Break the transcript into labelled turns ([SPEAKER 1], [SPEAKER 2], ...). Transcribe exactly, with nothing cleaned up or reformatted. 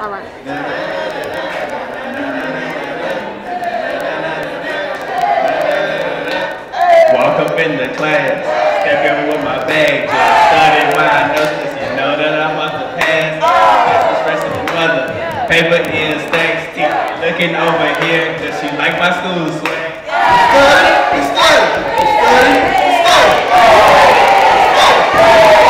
[SPEAKER 1] All right.
[SPEAKER 2] Walk up in the class, step in with my bag, just studied my notes, you know that I must have passed. That's the stress of the mother, paper in stacks, teeth looking over here, does she like my school swag? Study, study, study, study.